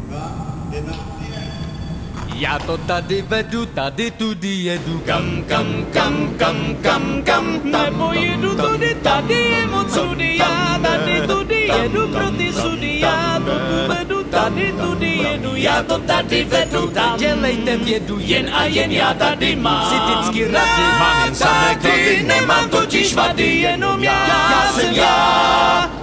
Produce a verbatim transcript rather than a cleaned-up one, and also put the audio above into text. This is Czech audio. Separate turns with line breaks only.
Já to tady vedu, tady tudy jedu, kam, kam, kam, kam, kam, kam,
nebo jedu tudy, tady je moc sudy, já tady tudy jedu pro ty sudy, já to tu vedu, tady tudy jedu, já to tady vedu tam.
Dělejte vědu,
Jen a jen já tady mám
si vždycky rady,
mám jen samé klody, nemám totiž vady, jenom já, já jsem já.